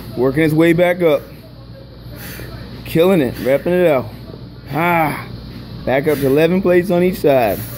Working his way back up. Killing it, wrapping it out. Back up to 11 plates on each side.